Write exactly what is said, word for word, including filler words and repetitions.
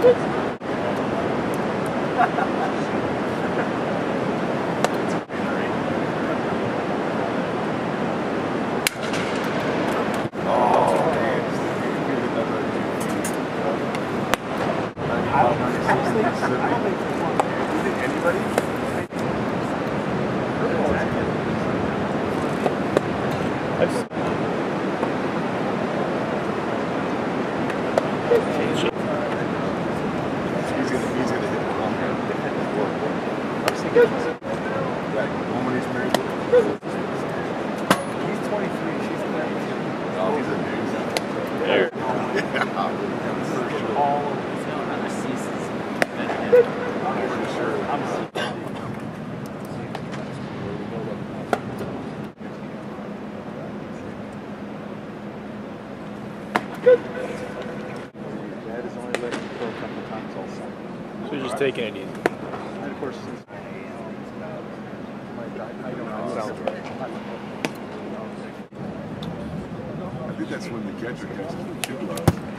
So you're just taking it easy. And of course, since I think that's when the catcher catches the two.